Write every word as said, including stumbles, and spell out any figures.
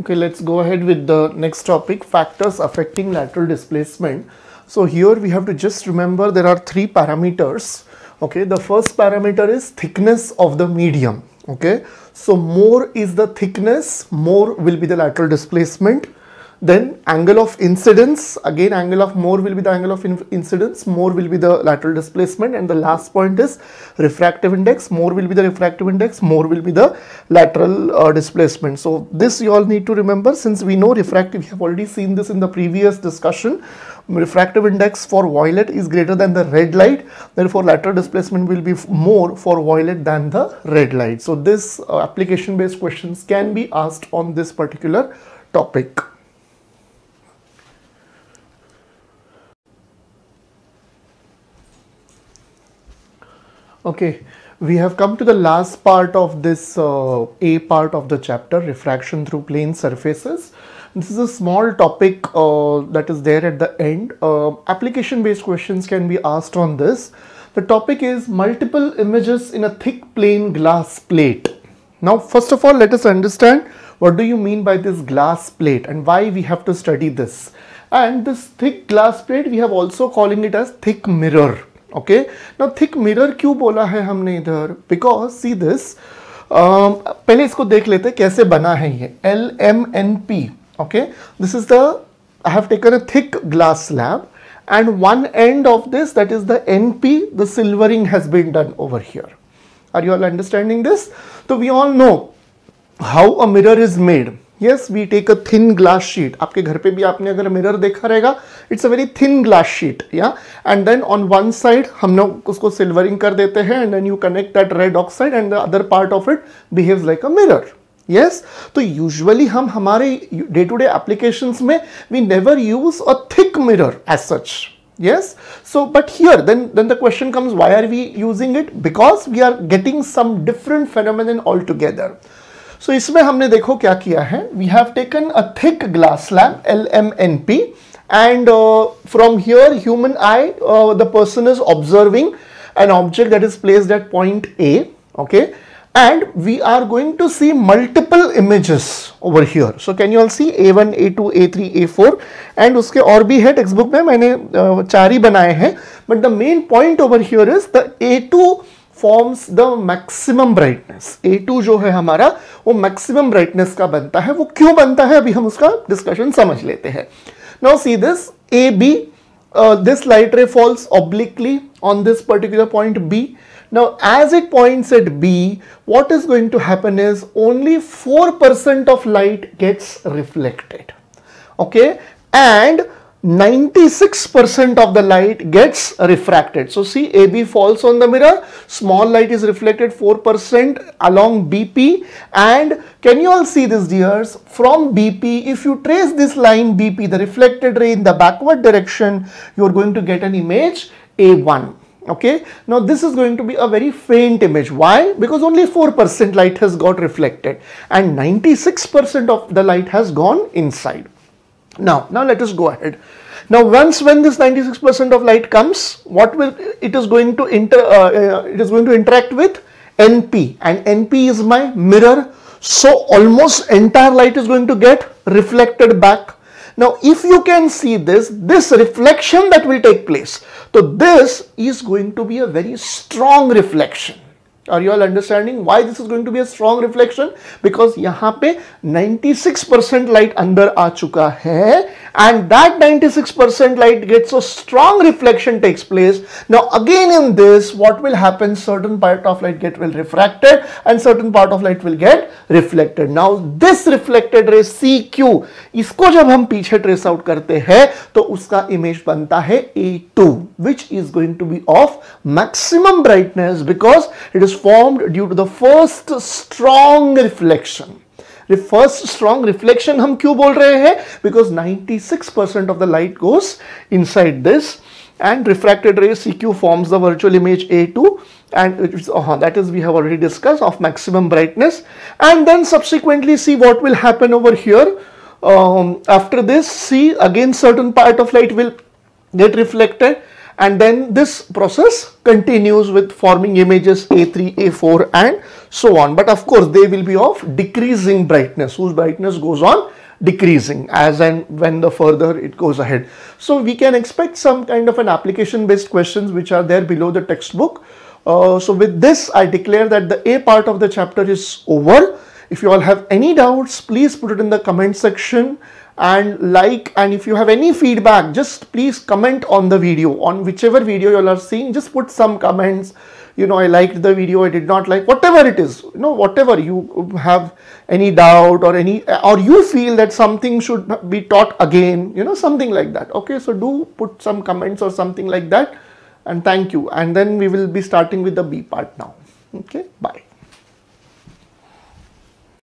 Okay, let's go ahead with the next topic, factors affecting lateral displacement. So here we have to just remember there are three parameters. Okay, the first parameter is thickness of the medium. Okay, so more is the thickness, more will be the lateral displacement. Then angle of incidence, again angle of more will be the angle of incidence, more will be the lateral displacement. And the last point is refractive index, more will be the refractive index, more will be the lateral uh, displacement. So this you all need to remember, since we know refractive, we have already seen this in the previous discussion. Refractive index for violet is greater than the red light, therefore lateral displacement will be more for violet than the red light. So this uh, application based questions can be asked on this particular topic. Okay, we have come to the last part of this uh, A part of the chapter, refraction through plane surfaces. This is a small topic uh, that is there at the end. Uh, application based questions can be asked on this. The topic is multiple images in a thick plane glass plate. Now first of all, let us understand what do you mean by this glass plate and why we have to study this. And this thick glass plate, we have also calling it as thick mirror. Okay, now thick mirror क्यों बोला है हमने इधर? Because see this, um, पहले इसको देख लेते हैं कैसे बना है ये L M N P. Okay, this is the, I have taken a thick glass slab and one end of this, that is the N P, the silvering has been done over here. Are you all understanding this? So we all know how a mirror is made. Yes, we take a thin glass sheet. आपके घर पे भी आपने अगर mirror देखा रहेगा, it's a very thin glass sheet, yeah. And then on one side हम लोग उसको silvering कर देते हैं, and then you connect that red oxide, and the other part of it behaves like a mirror. Yes, तो usually हम हमारे day to day applications में we never use a thick mirror as such. Yes, so but here then then the question comes, why are we using it? Because we are getting some different phenomenon altogether. So इसमें हमने देखो क्या किया है, we have taken a thick glass slab L M N P and uh, from here human eye, uh, the person is observing an object that is placed at point A, okay, and we are going to see multiple images over here. So can you all see A one, A two, A three, A four and उसके और भी है text book में, मैंने uh, चार ही बनाए हैं, but the main point over here is the A two forms the maximum brightness. A two जो है हमारा वो maximum brightness का बनता है. वो क्यों बनता है अभी हम उसका discussion समझ लेते हैं. Now see this A B, uh, this light ray falls obliquely on this particular point B. Now as it points at B, what is going to happen is only four percent of light gets reflected. Okay, and ninety-six percent of the light gets refracted. So see, A B falls on the mirror, small light is reflected four percent along B P, and can you all see this dears? From B P, if you trace this line B P, the reflected ray in the backward direction, you are going to get an image A one. Okay, now this is going to be a very faint image. Why? Because only four percent light has got reflected and ninety-six percent of the light has gone inside. Now, now let us go ahead. Now, once when this ninety-six percent of light comes, what will it is going to inter? Uh, uh, it is going to interact with N P, and N P is my mirror. So almost entire light is going to get reflected back. Now, if you can see this, this reflection that will take place. So this is going to be a very strong reflection. Are you all understanding why this is going to be a strong reflection? Because यहाँ पे ninety-six percent light अंदर आ चुका है and that ninety-six percent light gets a strong reflection takes place. Now again in this, what will happen? Certain part of light get will refracted and certain part of light will get reflected. Now this reflected ray C Q, इसको जब हम पीछे trace out करते हैं तो उसका image बनता है A two, which is going to be of maximum brightness because it is formed due to the first strong reflection. The first strong reflection हम क्यों बोल रहे हैं? Because ninety-six percent of the light goes inside this and refracted ray C Q forms the virtual image A two, and it is, uh, that is we have already discussed of maximum brightness. And then subsequently see what will happen over here. Um, after this, see again certain part of light will get reflected. And then this process continues with forming images A three, A four and so on. But of course they will be of decreasing brightness, whose brightness goes on decreasing as and when the further it goes ahead. So we can expect some kind of an application based questions which are there below the textbook. Uh, so with this I declare that the A part of the chapter is over. If you all have any doubts, please put it in the comment section and like, and if you have any feedback, just please comment on the video, on whichever video you all are seeing, just put some comments. You know, I liked the video, I did not like, whatever it is, you know, whatever you have any doubt or any, or you feel that something should be taught again, you know, something like that. Okay, so do put some comments or something like that, and thank you. And then we will be starting with the B part now. Okay, bye.